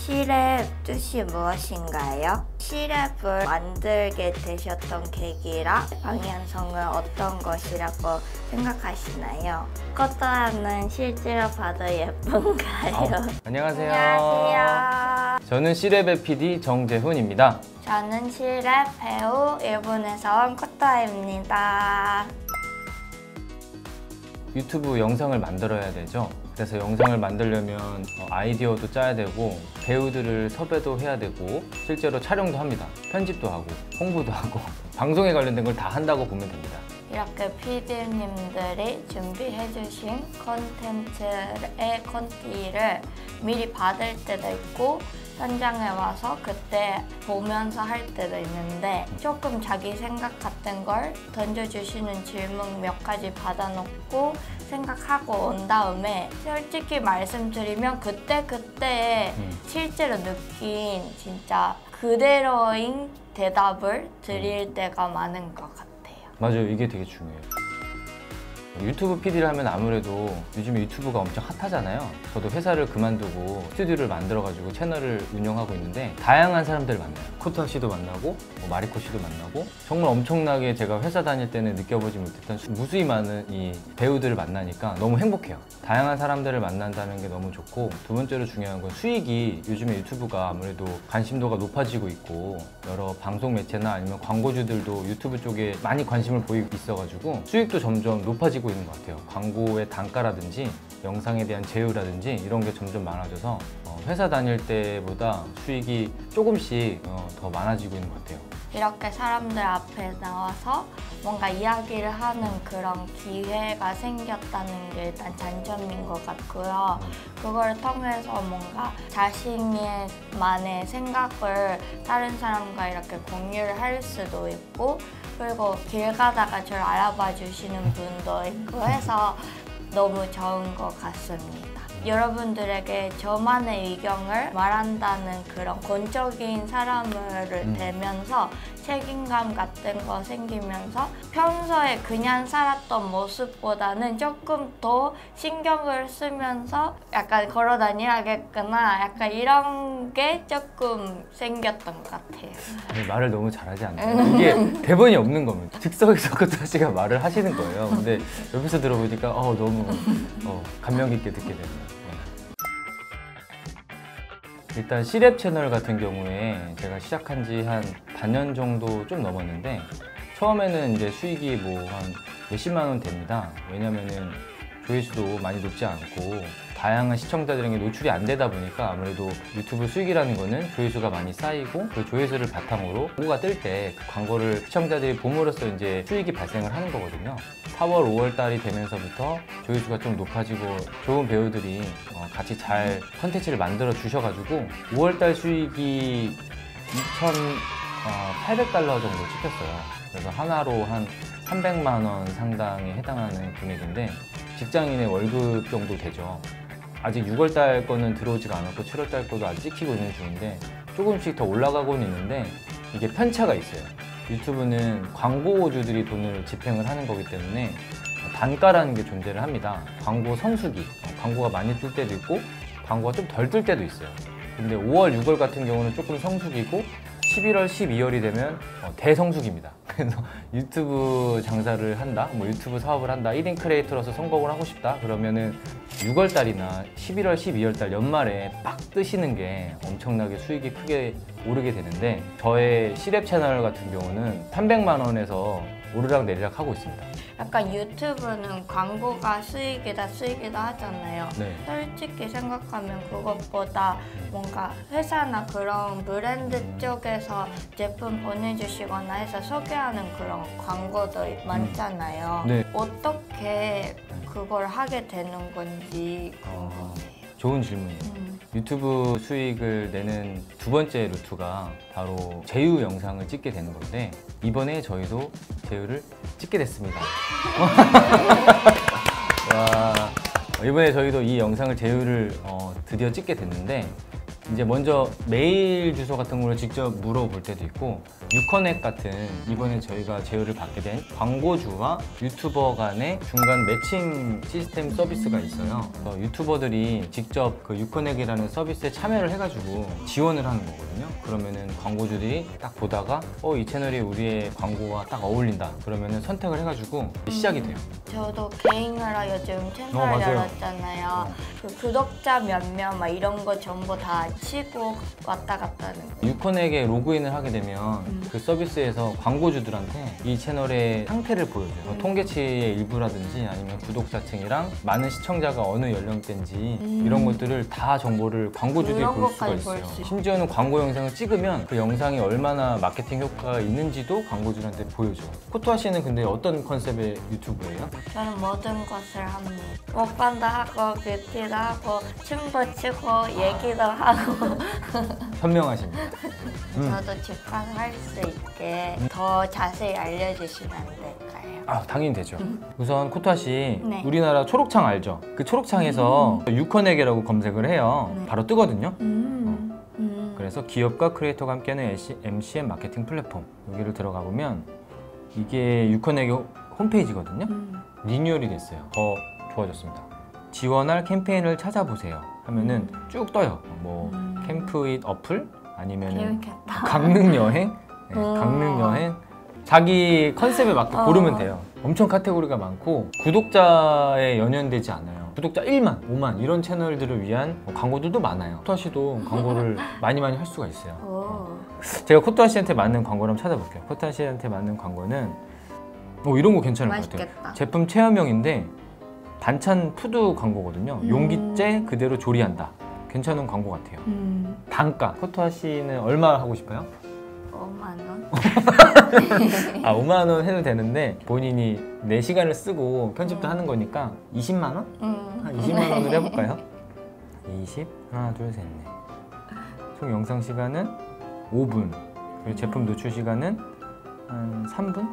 C랩 뜻이 무엇인가요? C랩을 만들게 되셨던 계기랑 방향성은 어떤 것이라고 생각하시나요? 커터는 실제로 봐도 예쁜가요? 안녕하세요. 안녕하세요. 저는 C랩의 PD 정재훈입니다. 저는 C랩 배우 일본에서 온 커터입니다. 유튜브 영상을 만들어야 되죠. 그래서 영상을 만들려면 아이디어도 짜야 되고 배우들을 섭외도 해야 되고 실제로 촬영도 합니다. 편집도 하고 홍보도 하고 방송에 관련된 걸 다 한다고 보면 됩니다. 이렇게 PD님들이 준비해주신 콘텐츠의 콘티를 미리 받을 때도 있고 현장에 와서 그때 보면서 할 때도 있는데 조금 자기 생각 같은 걸 던져주시는 질문 몇 가지 받아놓고 생각하고 온 다음에 솔직히 말씀드리면 그때그때 실제로 느낀 진짜 그대로인 대답을 드릴 때가 많은 것 같아요. 맞아요. 이게 되게 중요해요. 유튜브 PD를 하면 아무래도 요즘에 유튜브가 엄청 핫하잖아요. 저도 회사를 그만두고 스튜디오를 만들어가지고 채널을 운영하고 있는데 다양한 사람들 만나요. 코타 씨도 만나고 마리코 씨도 만나고 정말 엄청나게 제가 회사 다닐 때는 느껴보지 못했던 무수히 많은 이 배우들을 만나니까 너무 행복해요. 다양한 사람들을 만난다는 게 너무 좋고 두 번째로 중요한 건 수익이 요즘에 유튜브가 아무래도 관심도가 높아지고 있고 여러 방송 매체나 아니면 광고주들도 유튜브 쪽에 많이 관심을 보이고 있어가지고 수익도 점점 높아지고 있는 것 같아요. 광고의 단가라든지 영상에 대한 제휴라든지 이런 게 점점 많아져서 회사 다닐 때보다 수익이 조금씩 더 많아지고 있는 것 같아요. 이렇게 사람들 앞에 나와서 뭔가 이야기를 하는 그런 기회가 생겼다는 게 일단 장점인 것 같고요. 그걸 통해서 뭔가 자신만의 생각을 다른 사람과 이렇게 공유를 할 수도 있고 그리고 길 가다가 저를 알아봐 주시는 분도 있고 해서 너무 좋은 것 같습니다. 여러분들에게 저만의 의견을 말한다는 그런 권적인 사람을 되면서 책임감 같은 거 생기면서 평소에 그냥 살았던 모습보다는 조금 더 신경을 쓰면서 약간 걸어 다녀야겠구나 약간 이런 게 조금 생겼던 것 같아요. 말을 너무 잘하지 않나요? 이게 대본이 없는 겁니다. 즉석에서 코타 씨가 말을 하시는 거예요. 근데 옆에서 들어보니까 너무 감명 깊게 듣게 됩니다. 일단 C랩 채널 같은 경우에 제가 시작한 지 한 반년 정도 좀 넘었는데 처음에는 이제 수익이 뭐 한 몇십만 원 됩니다. 왜냐면은 조회수도 많이 높지 않고 다양한 시청자들에게 노출이 안 되다 보니까 아무래도 유튜브 수익이라는 거는 조회수가 많이 쌓이고 그 조회수를 바탕으로 광고가 뜰 때 그 광고를 시청자들이 봄으로써 이제 수익이 발생을 하는 거거든요. 4월, 5월 달이 되면서부터 조회수가 좀 높아지고 좋은 배우들이 같이 잘 컨텐츠를 만들어 주셔가지고 5월 달 수익이 2,800달러 정도 찍혔어요. 그래서 하나로 한 300만 원 상당에 해당하는 금액인데 직장인의 월급 정도 되죠. 아직 6월 달 거는 들어오지가 않았고 7월 달 거도 아직 찍히고 있는 중인데 조금씩 더 올라가고는 있는데 이게 편차가 있어요. 유튜브는 광고주들이 돈을 집행을 하는 거기 때문에 단가라는 게 존재를 합니다. 광고 성수기, 광고가 많이 뜰 때도 있고 광고가 좀 덜 뜰 때도 있어요. 근데 5월, 6월 같은 경우는 조금 성수기고 11월, 12월이 되면 대성수기입니다. 그래서 유튜브 장사를 한다, 뭐 유튜브 사업을 한다, 1인 크리에이터로서 성공을 하고 싶다 그러면은 6월 달이나 11월, 12월 달 연말에 빡 뜨시는 게 엄청나게 수익이 크게 오르게 되는데 저의 C랩 채널 같은 경우는 300만 원에서 오르락 내리락 하고 있습니다. 약간 유튜브는 광고가 수익이다 하잖아요. 네. 솔직히 생각하면 그것보다 뭔가 회사나 그런 브랜드 쪽에서 제품 보내주시거나 해서 소개하는 그런 광고도 많잖아요. 네. 어떻게 그걸 하게 되는 건지 궁금해요. 좋은 질문이에요. 유튜브 수익을 내는 두 번째 루트가 바로 제휴 영상을 찍게 되는 건데 이번에 저희도 제휴를 찍게 됐습니다. 와, 이번에 저희도 이 영상을 제휴를 드디어 찍게 됐는데 이제 먼저 메일 주소 같은 걸 직접 물어볼 때도 있고, 유커넥 같은 이번에 저희가 제휴를 받게 된 광고주와 유튜버 간의 중간 매칭 시스템 서비스가 있어요. 그래서 유튜버들이 직접 그 유커넥이라는 서비스에 참여를 해가지고 지원을 하는 거거든요. 그러면은 광고주들이 딱 보다가 이 채널이 우리의 광고와 딱 어울린다 그러면은 선택을 해가지고 시작이 돼요. 저도 개인으로 요즘 채널 맞아요. 열었잖아요. 그 구독자 몇 명 막 이런 거 전부 다 치고 왔다 갔다 하는 거. 유커넥에 로그인을 하게 되면 그 서비스에서 광고주들한테 이 채널의 상태를 보여줘요. 통계치의 일부라든지 아니면 구독자층이랑 많은 시청자가 어느 연령대인지 이런 것들을 다 정보를 광고주들이 그런 볼 수가 것까지 볼 있어요. 수 있어요. 심지어는 광고 영상을 찍으면 그 영상이 얼마나 마케팅 효과가 있는지도 광고주들한테 보여줘. 코토아 씨는 근데 어떤 컨셉의 유튜브예요? 저는 모든 것을 합니다. 먹방도 하고 뷰티도 하고 춤도 추고 얘기도 하고 현명하십니다. 저도 집 가서 할 수 있게 더 자세히 알려주시면 안 될까요? 아, 당연히 되죠. 우선 코토아 씨, 네. 우리나라 초록창 알죠? 그 초록창에서 유커넥이라고 검색을 해요. 네. 바로 뜨거든요. 그래서 기업과 크리에이터가 함께하는 MCN 마케팅 플랫폼, 여기를 들어가 보면 이게 유커넥의 홈페이지거든요. 리뉴얼이 됐어요. 더 좋아졌습니다. 지원할 캠페인을 찾아보세요 하면은 쭉 떠요. 뭐 캠프잇 어플 아니면은 재밌겠다. 강릉 여행, 네, 강릉 여행. 자기 컨셉에 맞게 고르면 돼요. 엄청 카테고리가 많고 구독자에 연연되지 않아요. 구독자 1만, 5만 이런 채널들을 위한 광고들도 많아요. 코토아 씨도 광고를 많이 할 수가 있어요. 오. 제가 코토아 씨한테 맞는 광고를 한번 찾아볼게요. 코토아 씨한테 맞는 광고는 이런 거 괜찮을 것 같아요. 맛있겠다. 제품 체험형인데 반찬 푸드 광고거든요. 용기째 그대로 조리한다. 괜찮은 광고 같아요. 단가. 코토아 씨는 얼마 하고 싶어요? 5만 원? 5만 원 해도 되는데 본인이 4시간을 쓰고 편집도 하는 거니까 20만 원? 한 20만 원으로 해볼까요? 20, 하나, 둘, 셋, 넷. 총 영상 시간은 5분. 그리고 제품 노출 시간은 한 3분?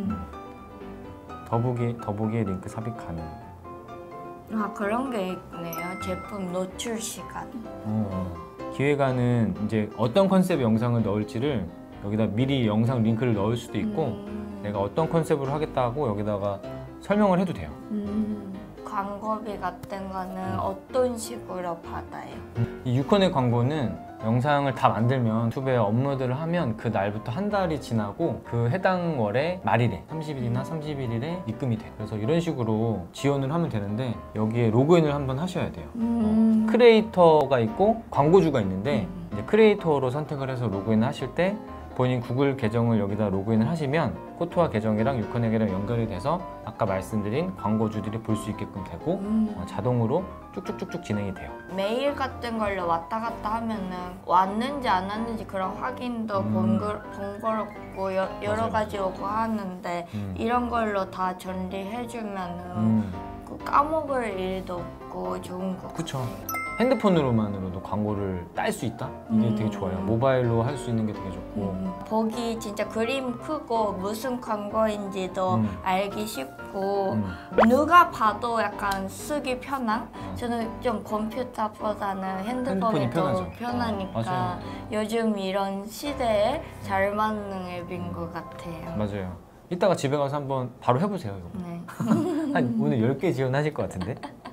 더보기에 링크 삽입 가능. 아 그런 게 있네요. 제품 노출 시간. 기획안은 이제 어떤 컨셉의 영상을 넣을지를 여기다 미리 영상 링크를 넣을 수도 있고 내가 어떤 컨셉으로 하겠다고 여기다가 설명을 해도 돼요. 광고비 같은 거는 어떤 식으로 받아요? 이 유커넥 광고는 영상을 다 만들면 유튜브에 업로드를 하면 그 날부터 한 달이 지나고 그 해당 월의 말일에 30일이나 31일에 입금이 돼요. 그래서 이런 식으로 지원을 하면 되는데 여기에 로그인을 한번 하셔야 돼요. 크리에이터가 있고 광고주가 있는데 이제 크리에이터로 선택을 해서 로그인을 하실 때 본인 구글 계정을 여기다 로그인을 하시면 코토아 계정이랑 유커넥이랑 연결이 돼서 아까 말씀드린 광고주들이 볼 수 있게끔 되고 자동으로 쭉쭉쭉쭉 진행이 돼요. 메일 같은 걸로 왔다 갔다 하면은 왔는지 안 왔는지 그런 확인도 번거롭고 여러 맞아요. 가지 오고 하는데 이런 걸로 다 전리해주면은 그 까먹을 일도 없고 좋은 거 같아요. 그쵸. 핸드폰으로만으로도 광고를 딸 수 있다? 이게 되게 좋아요. 모바일로 할 수 있는 게 되게 좋고. 보기 진짜 그림 크고 무슨 광고인지도 알기 쉽고 누가 봐도 약간 쓰기 편한? 저는 좀 컴퓨터보다는 핸드폰이 더 편하죠. 편하니까 맞아요. 요즘 이런 시대에 잘 맞는 앱인 것 같아요. 맞아요. 이따가 집에 가서 한번 바로 해보세요. 이거. 네. 한 오늘 10개 지원하실 것 같은데?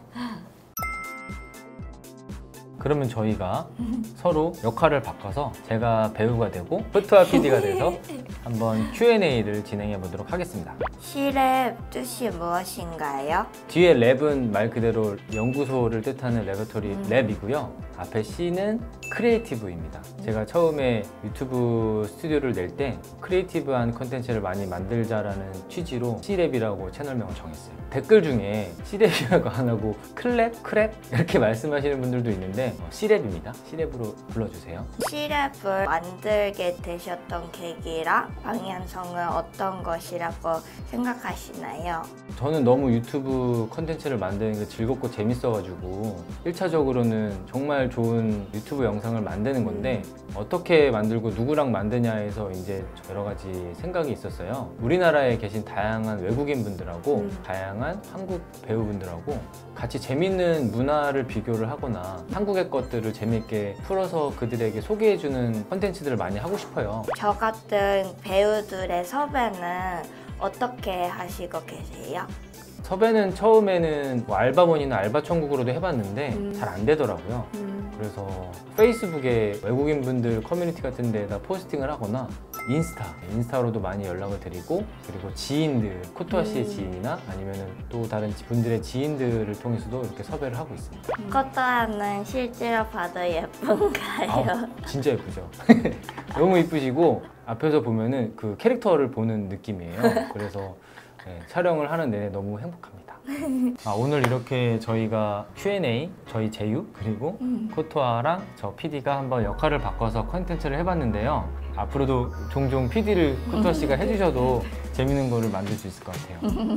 그러면 저희가 서로 역할을 바꿔서 제가 배우가 되고 코토아 PD가 돼서 한번 Q&A를 진행해 보도록 하겠습니다. C랩 뜻이 무엇인가요? 뒤에 랩은 말 그대로 연구소를 뜻하는 레버토리 랩이고요. 앞에 C는 크리에이티브입니다. 제가 처음에 유튜브 스튜디오를 낼 때 크리에이티브한 컨텐츠를 많이 만들자라는 취지로 C랩이라고 채널명을 정했어요. 댓글 중에 C랩이라고 안 하고 클랩, 크랩 이렇게 말씀하시는 분들도 있는데 C랩입니다. C랩으로 불러주세요. C랩을 만들게 되셨던 계기랑 방향성은 어떤 것이라고 생각하시나요? 저는 너무 유튜브 컨텐츠를 만드는 게 즐겁고 재밌어가지고 1차적으로는 정말 좋은 유튜브 영상을 만드는 건데 어떻게 만들고 누구랑 만드냐에서 이제 여러 가지 생각이 있었어요. 우리나라에 계신 다양한 외국인 분들하고 다양한 한국 배우분들하고 같이 재밌는 문화를 비교를 하거나 한국의 것들을 재밌게 풀어서 그들에게 소개해주는 컨텐츠들을 많이 하고 싶어요. 저 같은 배우들의 섭외는 어떻게 하시고 계세요? 섭외는 처음에는 뭐 알바몬이나 알바천국으로도 해봤는데 잘 안 되더라고요. 그래서 페이스북에 외국인분들 커뮤니티 같은 데다 포스팅을 하거나 인스타로도 많이 연락을 드리고, 그리고 지인들, 코토아 씨의 지인이나 아니면 또 다른 분들의 지인들을 통해서도 이렇게 섭외를 하고 있습니다. 코토아는 실제로 봐도 예쁜가요? 진짜 예쁘죠. 너무 이쁘시고 앞에서 보면은 그 캐릭터를 보는 느낌이에요. 그래서 네, 촬영을 하는 내내 너무 행복합니다. 오늘 이렇게 저희가 Q&A, 저희 제유 그리고 코토아랑 저 PD가 한번 역할을 바꿔서 컨텐츠를 해봤는데요. 앞으로도 종종 PD를 코토아 씨가 해주셔도 재밌는 거를 만들 수 있을 것 같아요.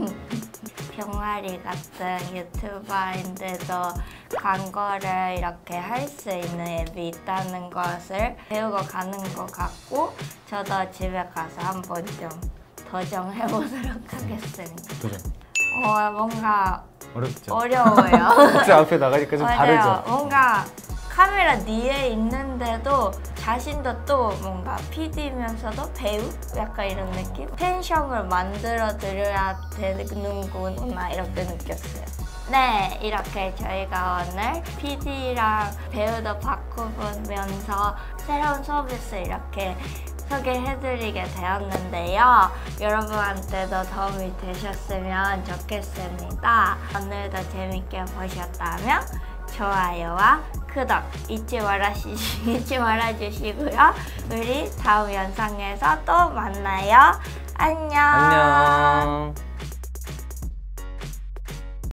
병아리 같은 유튜버인데도 광고를 이렇게 할 수 있는 앱이 있다는 것을 배우고 가는 것 같고, 저도 집에 가서 한번 좀 도전해보도록 하겠습니다. 도전. 뭔가 어렵죠? 어려워요. 제 앞에 나가니까 좀 맞아요. 다르죠? 뭔가 카메라 뒤에 있는데도 자신도 또 뭔가 PD면서도 배우? 약간 이런 느낌? 텐션을 만들어 드려야 되는구나 이렇게 느꼈어요. 네, 이렇게 저희가 오늘 PD랑 배우도 바꿔보면서 새로운 서비스 이렇게 소개해드리게 되었는데요. 여러분한테도 도움이 되셨으면 좋겠습니다. 오늘도 재밌게 보셨다면 좋아요와 구독 잊지 말아주시고요. 우리 다음 영상에서 또 만나요. 안녕. 안녕.